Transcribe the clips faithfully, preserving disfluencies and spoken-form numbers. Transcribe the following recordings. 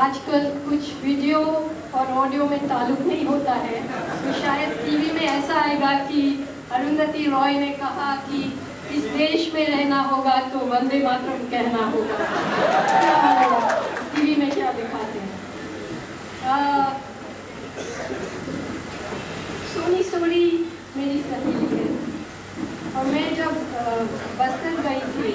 आजकल कुछ वीडियो और ऑडियो में ताल्लुक नहीं होता है, तो शायद टीवी में ऐसा आएगा कि अरुंधति रॉय ने कहा कि इस देश में रहना होगा तो वंदे मातरम कहना होगा। क्या होगा टीवी में, क्या दिखाते हैं। आ, सोनी सोनी मेरी सहेली है और मैं जब बस्तर गई थी,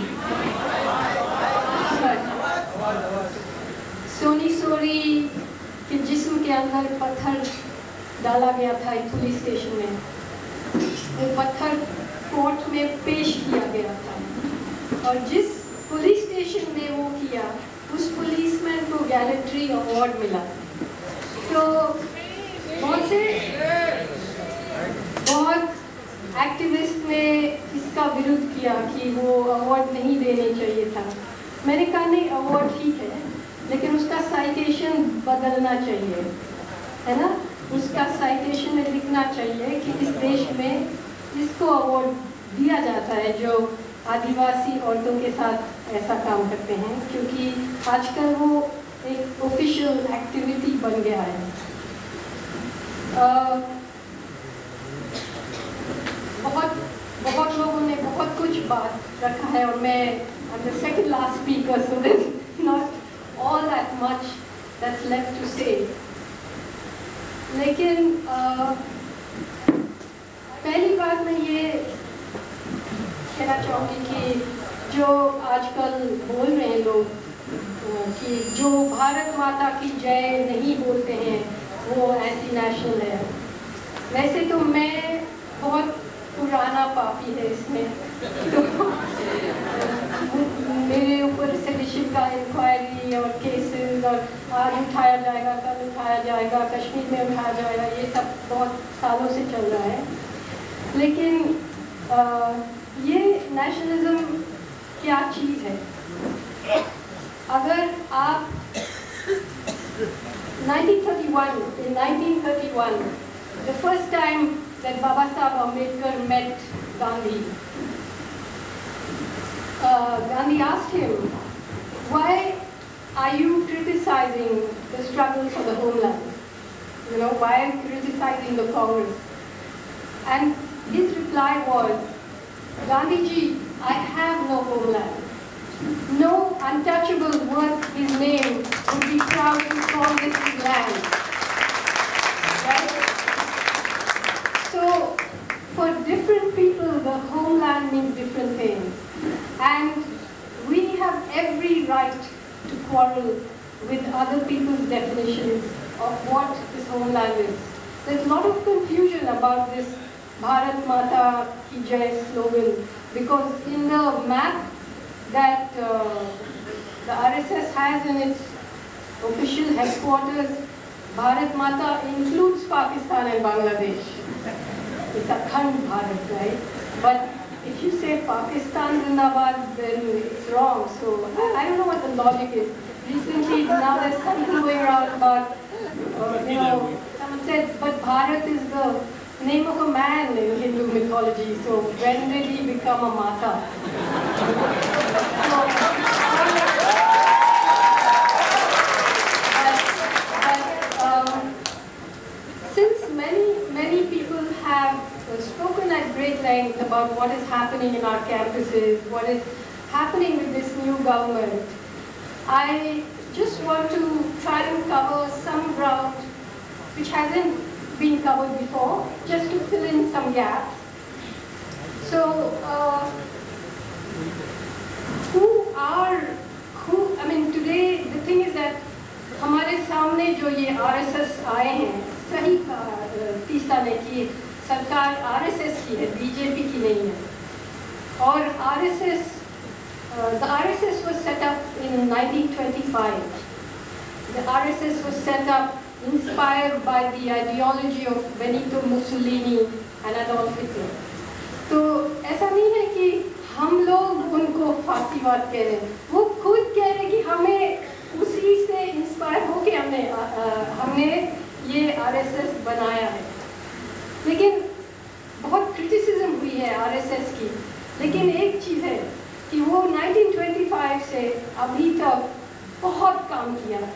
सोनी सोनी के जिस्म के अंदर पत्थर डाला गया था एक पुलिस स्टेशन में। वो पत्थर कोर्ट में पेश किया गया था और जिस पुलिस स्टेशन में वो किया उस पुलिसमैन को गैलेट्री अवार्ड मिला। तो बहुत से बहुत एक्टिविस्ट ने इसका विरोध किया कि वो अवार्ड नहीं देने चाहिए था। मैंने कहा नहीं, अवार्ड ठीक है लेकिन उसका साइटेशन बदलना चाहिए, है ना। उसका साइटेशन में लिखना चाहिए कि इस देश में इसको अवार्ड दिया जाता है जो आदिवासी औरतों के साथ ऐसा काम करते हैं, क्योंकि आजकल वो एक ऑफिशियल एक्टिविटी बन गया है। आ, बहुत बहुत लोगों ने बहुत कुछ बात रखा है और मैं the second last speaker, so there is not all that much that's left to say. लेकिन uh, पहली बात मैं ये कहना चाहूँगी कि जो आजकल बोल रहे हैं लोग कि जो भारत माता की जय नहीं बोलते हैं वो एंटी नेशनल है। वैसे तो मैं बहुत पुराना पापी है इसमें, तो मेरे ऊपर सेडिशन का इंक्वायरी और केसेस और आज उठाया जाएगा, कल उठाया जाएगा, कश्मीर में उठाया जाएगा, ये सब बहुत सालों से चल रहा है। लेकिन आ, ये नेशनलिज्म क्या चीज़ है? अगर आप nineteen thirty one, in nineteen thirty one, the first time that Baba Saheb Ambedkar met Gandhi, Uh, Gandhi asked him, why are you criticizing the struggle for the homeland? You know, why are you criticizing the Congress? And his reply was, Gandhiji, I have no homeland. No untouchable worth his name would be proud to call this his land. Right? So, for different people, the homeland means different things. And we have every right to quarrel with other people's definitions of what this homeland is. There's a lot of confusion about this Bharat Mata Ki Jai slogan, because in the map that uh, the R S S has in its official headquarters, Bharat Mata includes Pakistan and Bangladesh. It's Akhand Bharat, right? But if you say Pakistan Zindabad, then it's wrong. So I, I don't know what the logic is. Recently, now there's something going around about, uh, you know, someone said, but Bharat is the name of a man in Hindu mythology. So when did he become a Mata? So, but, but, um, since many, many people have spoken at great length about what is happening in our campuses, what is happening with this new government, I just want to try and cover some ground which hasn't been covered before, just to fill in some gaps. So, uh, who are, who, I mean, today the thing is that हमारे सामने जो ये R S S आए हैं, सही तीसरा ने कि सरकार R S S की है, B J P की नहीं है। और R S S, uh, the R S S was set up in nineteen twenty-five. The R S S was set up inspired by the ideology of Benito Mussolini and Adolf Hitler. तो ऐसा नहीं है कि हम लोग उनको फासीवाद कह रहे हैं, वो खुद कह रहे हैं कि हमें उसी से इंस्पायर होके हमने आ, आ, हमने ये R S S बनाया है। लेकिन बहुत क्रिटिसिज्म हुई है R S S की, लेकिन एक चीज़ है कि वो नाइनटीन ट्वेंटी फाइव से अभी तक बहुत काम किया,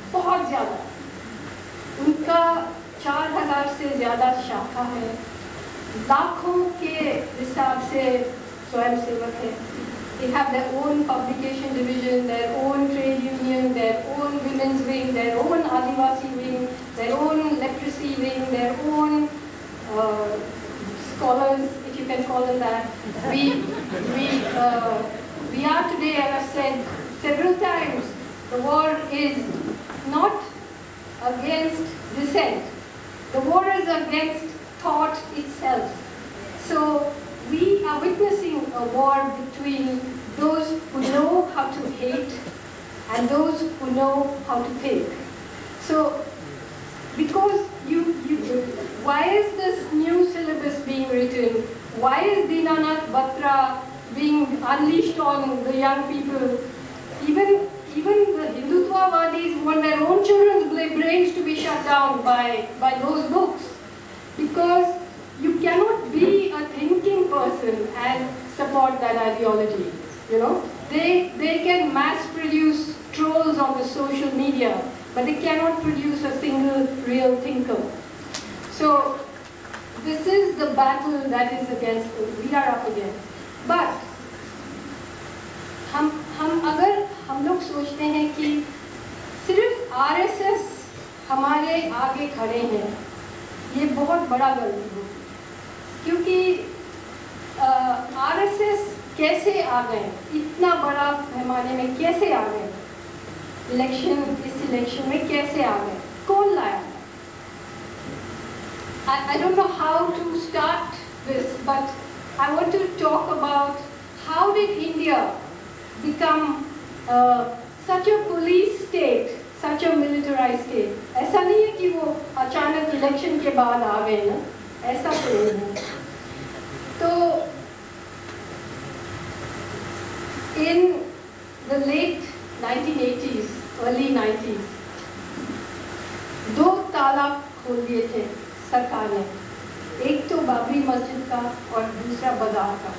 बहुत ज़्यादा। उनका चार हजार से ज़्यादा शाखा है, लाखों के हिसाब से स्वयंसेवक है। They have their own publication division, their own trade union, their own women's wing, their own Adivasi wing, their own leprosy wing, their own uh, scholars, if you can call them that. We, we, uh, we are today, as I've said several times, the war is not against dissent. The war is against thought itself. So we are witnessing a war between those who know how to hate and those who know how to think. So, because you, you, why is this new syllabus being written? Why is Dinanath Batra being unleashed on the young people? Even, even the Hindutvavadis want their own children's brains to be shut down by, by those books. Because you cannot be a thinking person and support that ideology. You know, they, they can mass produce trolls on the social media, but they cannot produce a single real thinker. So this is the battle that is against, we are up against. But हम हम अगर हम लोग सोचते हैं कि सिर्फ R S S हमारे आगे खड़े हैं, ये बहुत बड़ा गलती है। क्योंकि आर एस एस कैसे आ गए, इतना बड़ा पैमाने में कैसे आ गए, इलेक्शन इस इलेक्शन में कैसे आ गए, कौन लाया? I, I don't know how to start this, but I want to talk about how did India become uh, such a police state, such a militarized state. ऐसा नहीं है कि वो अचानक इलेक्शन के बाद आ गए ना, ऐसा तो नहीं है। तो in the late nineteen eighties, early nineties, दो ताला खोल दिए थे सरकार ने, एक तो बाबरी मस्जिद का और दूसरा बाजार का।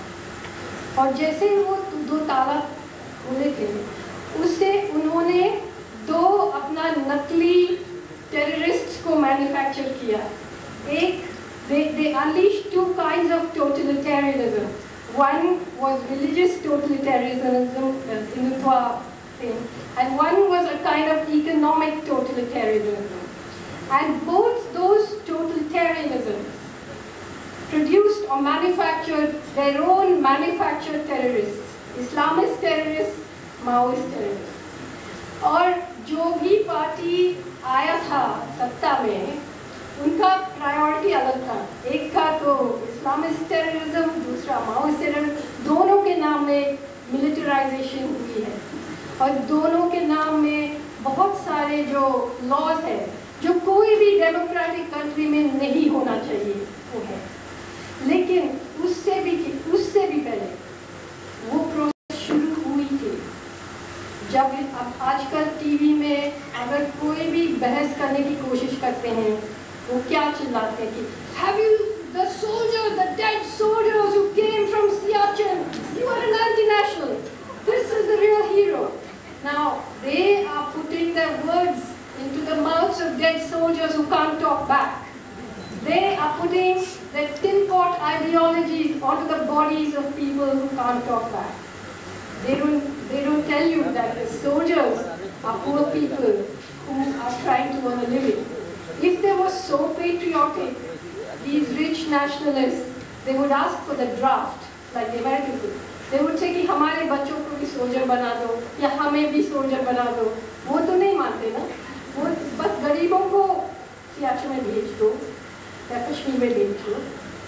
और जैसे वो दो ताला खोले थे, उससे उन्होंने दो अपना नकली टेररिस्ट्स को मैन्युफैक्चर किया। एक they they unleashed two kinds of totalitarianism. One was religious totalitarianism, the Hindutva thing, and one was a kind of economic totalitarianism. And both those totalitarianisms produced or manufactured their own manufactured terrorists, Islamist terrorists, Maoist terrorists. और जो भी party आया था सत्ता में, उनका priority अलग था। एक था तो इस्लामिस्ट टेररिज्म, दूसरा माओइस्ट टेररिज्म। दोनों के नाम में मिलिटराइजेशन हुई है और दोनों के नाम में बहुत सारे जो लॉज है जो कोई भी डेमोक्रेटिक कंट्री में नहीं होना चाहिए वो है। लेकिन उससे भी उससे भी पहले वो प्रोसेस शुरू हुई थी। जब अब आजकल टीवी में अगर कोई भी बहस करने की कोशिश करते हैं, वो क्या चिल्लाते हैं कि Have you the soldiers, the dead soldiers who came from Siachen? You are an anti-national. This is the real hero. Now they are putting their words into the mouths of dead soldiers who can't talk back. They are putting their tin pot ideologies onto the bodies of people who can't talk back. They don't, they don't tell you that the soldiers are poor people who are trying to earn a living. If they were so patriotic, these rich nationalists, they would ask for the draft, like the Americans do. They would say कि हमारे बच्चों को भी soldier बना दो या हमें भी सोल्जर बना दो। वो तो नहीं मानते ना, वो बस गरीबों को सियाचिन में भेज दो या कश्मीर में भेज दो।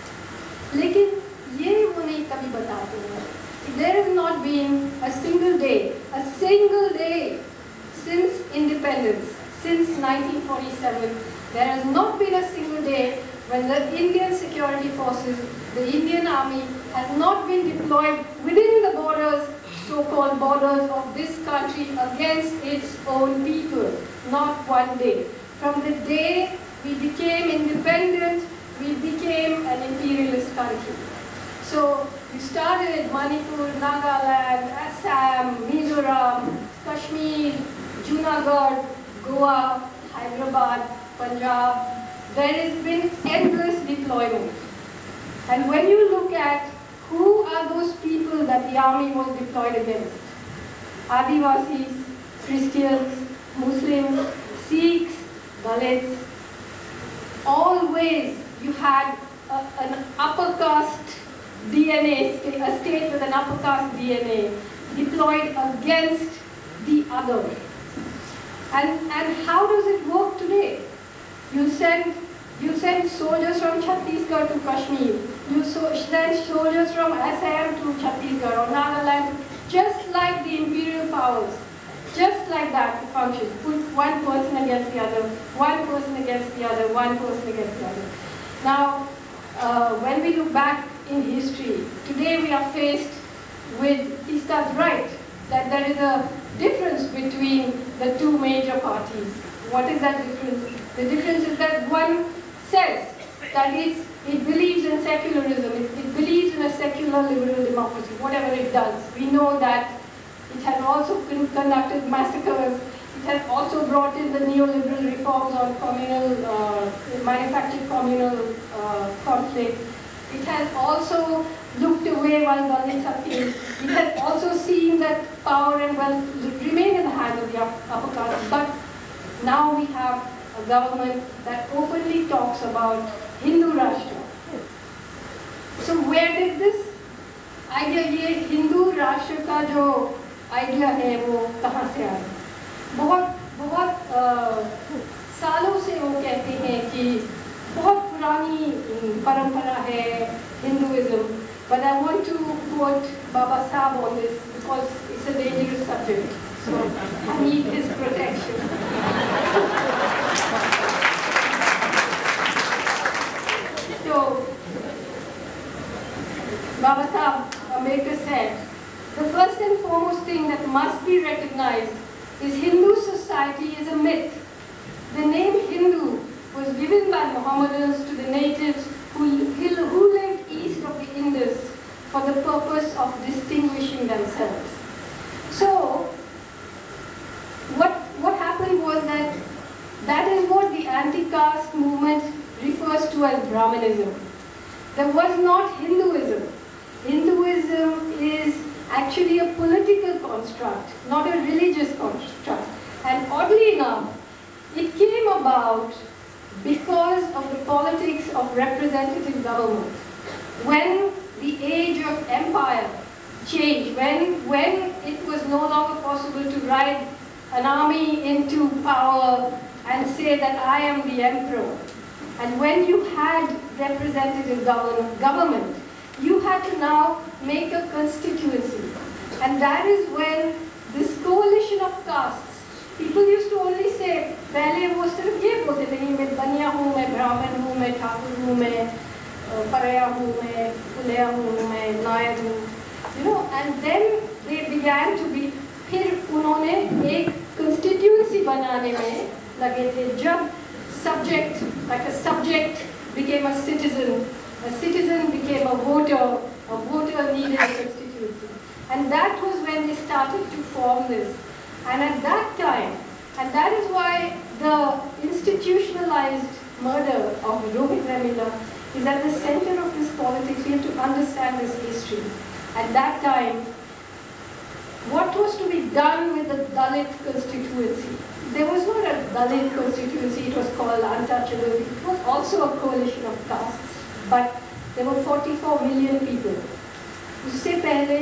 लेकिन ये वो नहीं कभी बताते हैं। There has not been a single day, a single day since independence, since nineteen forty-seven, there has not been a single day when the Indian security forces, the Indian army, has not been deployed within the borders, so-called borders of this country against its own people. Not one day. From the day we became independent, we became an imperialist country. So we started Manipur, Nagaland, Assam, Mizoram, Kashmir, Junagadh, Goa, Hyderabad, Punjab, there has been endless deployment. And when you look at who are those people that the army was deployed against, Adivasis, Christians, Muslims, Sikhs, Dalits, always you had a, an upper caste D N A, a state with an upper caste D N A deployed against the other. And, and how does it work today? You send, you send soldiers from Chhattisgarh to Kashmir. You so, send soldiers from Assam to Chhattisgarh or Nagaland, just like the imperial powers. Just like that, it functions. Put one person against the other, one person against the other, one person against the other. Now, uh, when we look back in history, today we are faced with, he starts right, that there is a difference between the two major parties. What is that difference? The difference is that one says that it's, it believes in secularism, it, it believes in a secular liberal democracy, whatever it does. We know that it has also conducted massacres. It has also brought in the neoliberal reforms on communal, uh, manufactured communal uh, conflict. It has also looked away while Dalits are killed. It has also seen that power and wealth remain in the hands of the upper caste. But now we have a government that openly talks about Hindu Rashtra. So where did this idea, ये हिंदू राष्ट्र का जो idea है वो कहाँ से आया? बहुत बहुत आ, सालों से वो कहते हैं कि बहुत पुरानी परंपरा है Hinduism. But I want to quote Baba Sahib on this because it's a dangerous subject. So I need his protection. So Baba Sahib Ambedkar said, the first and foremost thing that must be recognized is Hindu society is a myth. The name Hindu was given by Mohammedans to the natives who, who lived east of the Indus for the purpose of distinguishing themselves. So, what, what happened was that that is what the anti-caste movement refers to as Brahmanism. There was not Hinduism. Hinduism is actually a political construct, not a religious construct. And oddly enough, it came about because of the politics of representative government. When the age of empire changed, when, when it was no longer possible to ride an army into power and say that I am the emperor, and when you had representative government, you had to now make a constituency. And that is when this coalition of castes, people used to only say, पहले वो सिर्फ ये बोलते थे कि मैं बनिया हूँ, मैं ब्राह्मण हूँ, मैं ठाकुर हूँ, मैं परया हूँ, मैं पुलिया हूँ, मैं नायर हूँ, you know, and then they began to be, फिर उन्होंने एक constituency बनाने में लगे थे, जब subject, like a subject became a citizen, a citizen became a voter, a voter needed a constituency. And that was when they started to form this. And at that time, and that is why the institutionalized murder of Rohit Remilla is at the center of this politics. We have to understand this history. At that time, what was to be done with the Dalit constituency? There was not a Dalit constituency, it was called untouchable. It was also a coalition of castes, but there were forty-four million people. उससे पहले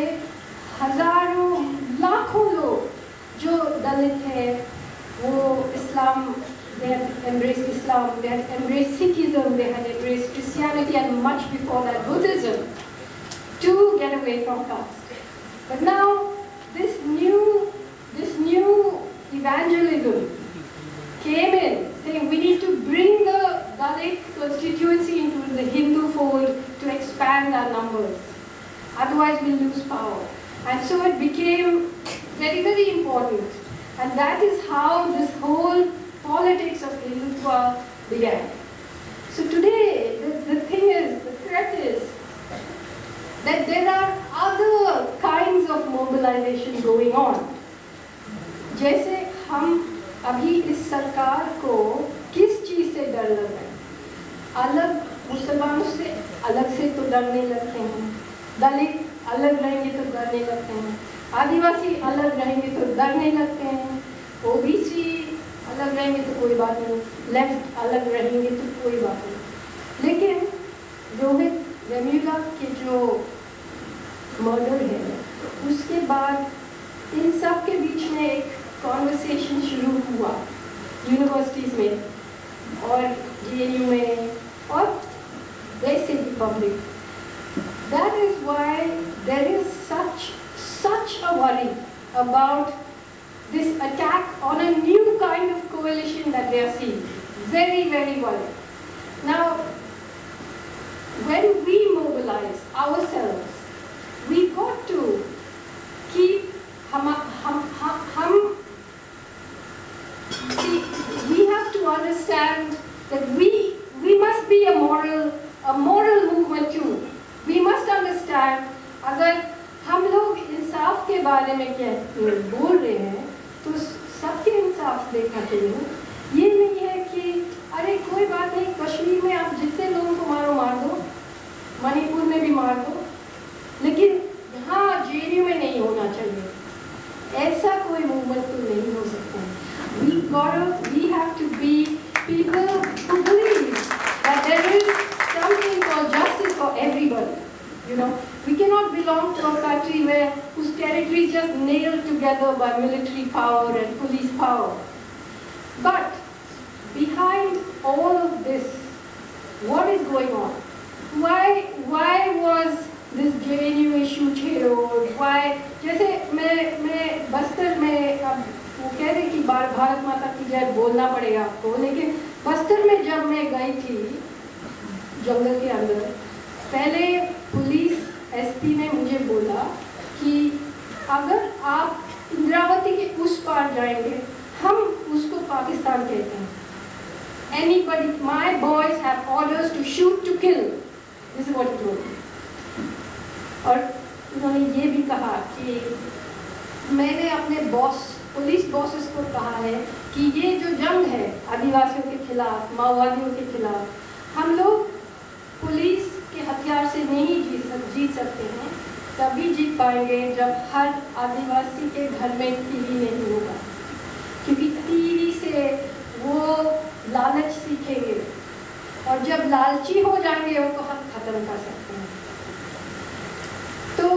हजारों लाखों लोग जो दलित है, वो Islam, they had embraced Islam, they had embraced Sikhism, they had embraced Christianity, and much before that Buddhism, to get away from caste. But now this new, this new evangelism came in, saying we need to bring the Dalit constituency into the Hindu fold to expand our numbers. Otherwise we'll lose power. And so it became very, very important. And that is how this whole politics of Hindutva began. So today, the, the thing is, the threat is that there are other kinds of mobilization going on. जैसे हम अभी इस सरकार को किस चीज़ से डर लग रहा है? अलग मुसलमानों से अलग से तो डरने लगते हैं, दलित अलग रहेंगे तो डरने लगते हैं, आदिवासी अलग रहेंगे तो डरने लगते हैं, ओबीसी अलग रहेंगे तो कोई बात नहीं, लेफ्ट अलग रहेंगे तो कोई बात नहीं। लेकिन रोहित वेमुला के जो मर्डर है उसके बाद इन सब के बीच में एक कॉन्वर्सेशन शुरू हुआ यूनिवर्सिटीज़ में और जे एन यू में और वैसे भी public. That is why there is such such a worry about this attack on a new kind of coalition that they are seeing. Very, very worried. Now, when we mobilize ourselves, we got to keep hum, hum, hum, hum see, we have to understand that we we must be a moral a moral movement too. We must understand अगर हम लोग इंसाफ के बारे में क्या बोल रहे हैं तो सबके इंसाफ देखना चाहिए। ये नहीं है कि अरे कोई बात नहीं, कश्मीर में आप जितने लोगों को मारो मार दो, मणिपुर में भी मार दो, लेकिन यहाँ जे एन यू में नहीं होना चाहिए। ऐसा कोई मूवमेंट तो नहीं हो सकता। We gotta, we have to be people who believe that there is something called justice for everybody. You know, we cannot belong to a country where whose territory is just nailed together by military power and police power. But behind all of this, what is going on? Why, why was this J N U issue छेड़ोड़? Why? जैसे मैं मैं बस्तर में अब वो कह रहे कि भारत माता की जय बोलना पड़ेगा आपको, लेकिन बस्तर में जब मैं गई थी जंगल के अंदर, पहले पुलिस एस पी ने मुझे बोला कि अगर आप इंद्रावती के उस पार जाएंगे हम उसको पाकिस्तान कहते हैं। Anybody, my boys have orders to shoot to kill. This is what he told me. और उन्होंने ये भी कहा कि मैंने अपने बॉस पुलिस बॉसेस को कहा है कि ये जो जंग है आदिवासियों के खिलाफ, माओवादियों के खिलाफ, हम लोग पुलिस के हथियार से नहीं जीत सक जीत सकते हैं। तभी जीत पाएंगे जब हर आदिवासी के घर में टीवी नहीं होगा, क्योंकि टीवी से वो लालच सीखेंगे और जब लालची हो जाएंगे उनको हम खत्म कर सकते हैं। तो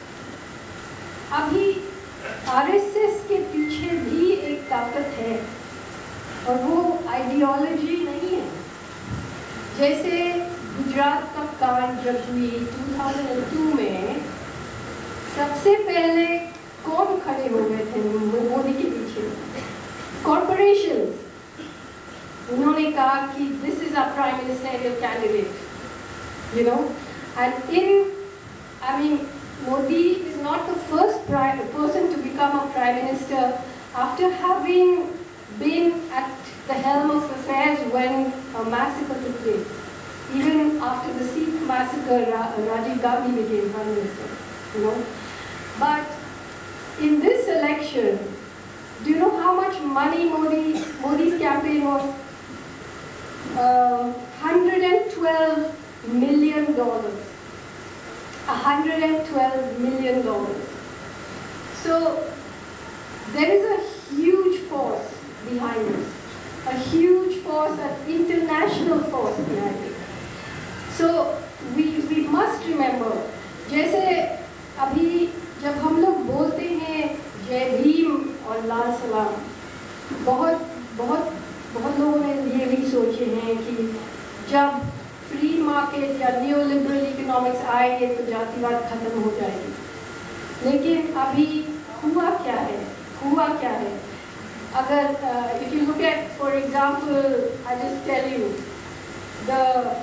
अभी आर एस एस के पीछे भी एक ताकत है और वो आइडियोलॉजी नहीं है। जैसे गुजरात का कांड जब हुई दो हज़ार दो में, सबसे पहले कौन खड़े हो गए थे मोदी के पीछे? कॉर्पोरेशन। उन्होंने कहा कि this is a prime ministerial candidate, you know, and in I mean Modi is not the first prime, person to become a prime minister after having been at the helm of affairs when a massacre took place. Even after the Sikh massacre, Ra Rajiv Gandhi became prime minister. You know, but in this election, do you know how much money Modi Modi's campaign was? Uh, one hundred twelve million dollars. one hundred twelve million dollars. So there is a huge force behind this, a huge force, an international force behind it. So we we must remember, जैसे अभी जब हम लोग बोलते हैं जय भीम और लाल सलाम, बहुत बहुत बहुत लोगों ने ये भी सोचे हैं कि जब फ्री मार्केट या न्यू लिबरल इकोनॉमिक्स आएंगे तो जातिवाद खत्म हो जाएगी। लेकिन अभी हुआ क्या है? हुआ क्या है? अगर if you look at for example, I just tell you the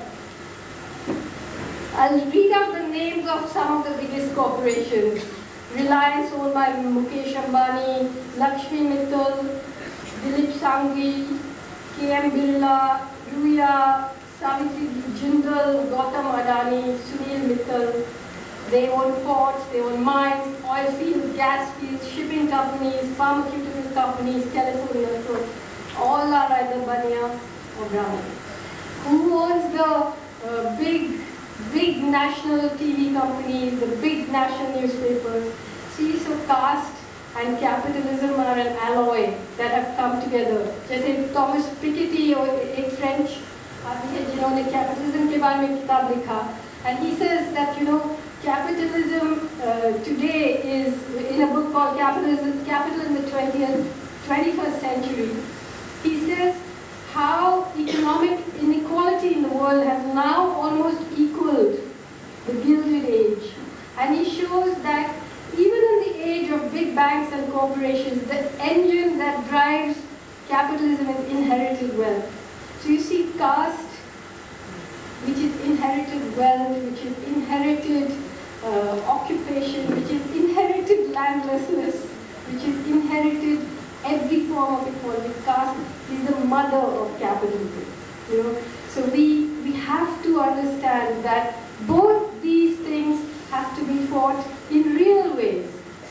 I'll read out the names of some of the biggest corporations. Reliance owned by Mukesh Ambani, Lakshmi Mittal, Dilip Sanghi, K M Birla, Ruya, Savitri Jindal, Gautam Adani, Sunil Mittal. They own ports, they own mines, oil fields, gas fields, shipping companies, pharmaceutical companies, telephone networks, all are either Bania or Brahmin. Who owns the uh, big, big national T V companies, the big national newspapers? See, so caste and capitalism are an alloy that have come together. जैसे Thomas Piketty और एक French आदमी है जिन्होंने capitalism के बारे में किताब लिखा, and he says that you know capitalism uh, today is in a book called Capitalism, Capital in the twentieth, twenty-first century. He says how economic inequality in the world has now almost equaled the Gilded Age, and he shows that even in the age of big banks and corporations, the engine that drives capitalism is inherited wealth. So you see caste, which is inherited wealth, which is inherited uh, occupation, which is inherited landlessness, which is inherited every form of equality. Caste is the mother of capitalism. You know, so we we have to understand that both these things have to be fought in real ways.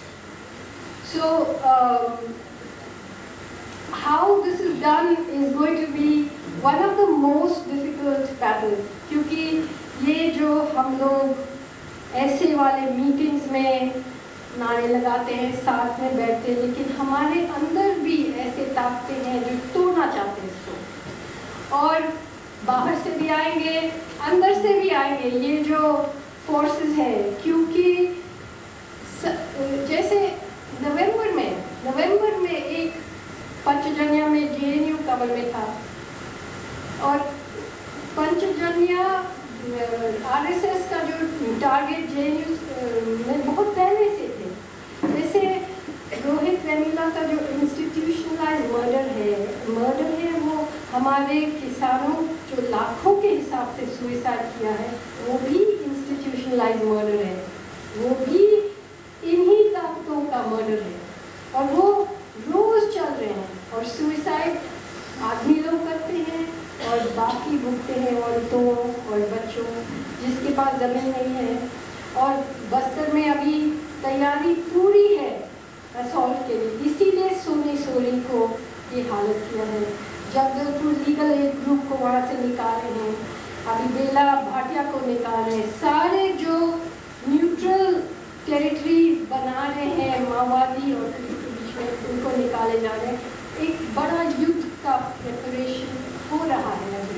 So um, how this is done is going to be one of the most difficult battles, क्योंकि ये जो हम लोग ऐसे वाले meetings में नारे लगाते हैं, साथ में बैठते हैं, लेकिन हमारे अंदर भी ऐसे ताकतें हैं जो तोड़ना चाहते हैं इसको, और बाहर से भी आएंगे, अंदर से भी आएंगे ये जो फोर्सेस हैं, क्योंकि जैसे नवंबर में नवंबर में एक पंचजन्या में जे एन यू कवर में था, और पंचजन्या आर एस एस का जो टारगेट जे एन यू में बहुत पहले से थे। जैसे रोहित वेमुला का जो इंस्टीट्यूशनलाइज मर्डर है मर्डर है वो हमारे किसानों जो लाखों के हिसाब से सुइसाइड किया है, वो भी इंस्टीट्यूशनलाइज मर्डर है, वो भी इन्हीं ताकतों का मर्डर है, और वो रोज चल रहे हैं, और सुइसाइड आदमी लोग करते हैं और बाकी भुगते हैं औरतों और बच्चों जिसके पास ज़मीन नहीं है। और बस्तर में अभी तैयारी पूरी है असॉल्ट के लिए, इसीलिए सोनी सोरी को ये हालत किया है। जगदलपुर लीगल एड ग्रुप को वहाँ से निकाले हैं, अभी बेला भाटिया को निकाल रहे हैं, सारे जो न्यूट्रल टेरिटरी बना रहे हैं माओवादी और पुलिस के बीच में, उनको निकाले जा रहे हैं। एक बड़ा युद्ध का प्रिपरेशन हो रहा है अभी।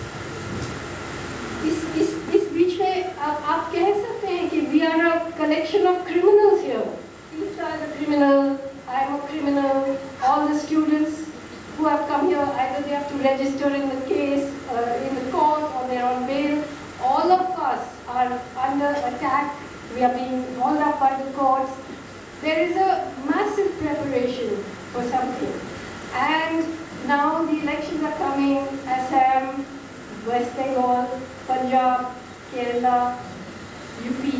इस इस इस बीच में आप, आप कह सकते हैं कि we are a collection of criminals here. Each are a criminal, I am a criminal, all the students who have come here, either they have to register in the case, uh, in the court, or they are on bail. All of us are under attack, we are being hauled up by the courts. There is a massive preparation for something. And now the elections are coming, Assam, West Bengal, Punjab, Kerala, U P.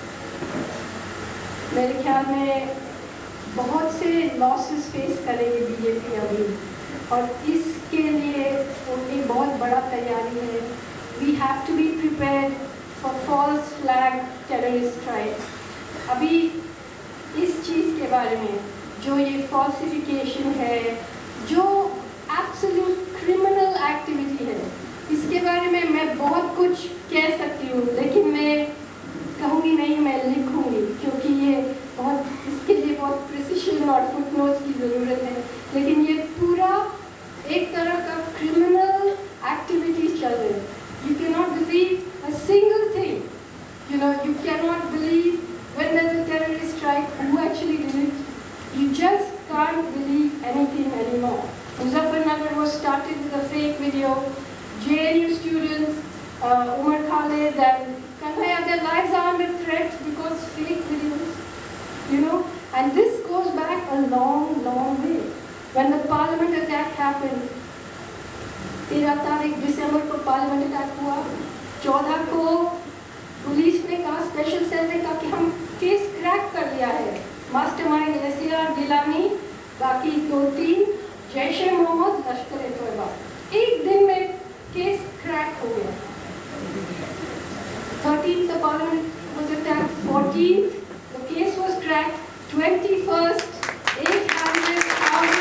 मेरे ख्याल में बहुत से losses face करेगी BJP अभी, और इसके लिए उनकी बहुत बड़ा तैयारी है। We have to be prepared for false flag terrorist strike. अभी इस चीज़ के बारे में जो ये फॉल्सिफिकेशन है, जो एब्सोल्यूट क्रिमिनल एक्टिविटी है, इसके बारे में मैं बहुत कुछ कह सकती हूँ, लेकिन मैं कहूँगी नहीं, मैं लिखूँगी, क्योंकि ये बहुत इसके लिए बहुत प्रिसिशन और फुटनोट्स की ज़रूरत है। लेकिन ये पूरा एक तरह का क्रिमिनल एक्टिविटीज चल रहे हैं। You can not believe a single thing, you know, you can not believe when there is a terrorist strike who actually did it. You just can't believe anything anymore. Muzaffarnagar was started with a fake video, J N U students, Umar Khalid and Kanhaiya, their lives are under threat because fake videos, you know, and this goes back a long, long way. When the parliament attack happened, तेरह तारीख दिसंबर को parliament attack हुआ, चौदह को police ने कहा, special cell ने कहा कि हम केस क्रैक कर लिया है, mastermind S A R Geelani, बाकी दो तीन जैश ए मोहम्मद, लश्कर ए तोयबा। एक दिन में केस क्रैक हो गया। thirteenth the parliament was attacked, fourteenth the case was cracked, twenty-first eight hundred thousand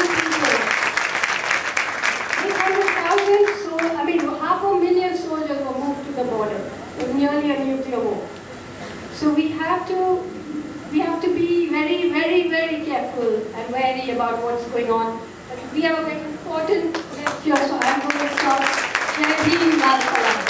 nuclear war. So we have to we have to be very, very, very careful and wary about what's going on. But we have a very important guest here, so I'm going to stop. Jai Bhim, Lal Salam.